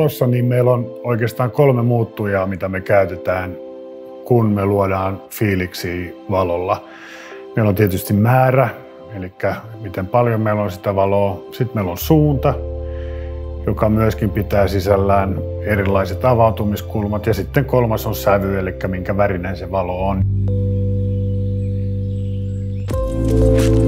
valossa niin meillä on oikeastaan 3 muuttujaa, mitä me käytetään, kun me luodaan fiiliksiä valolla. Meillä on tietysti määrä, eli miten paljon meillä on sitä valoa. Sitten meillä on suunta, joka myöskin pitää sisällään erilaiset avautumiskulmat. Ja sitten 3. on sävy, eli minkä värinen se valo on.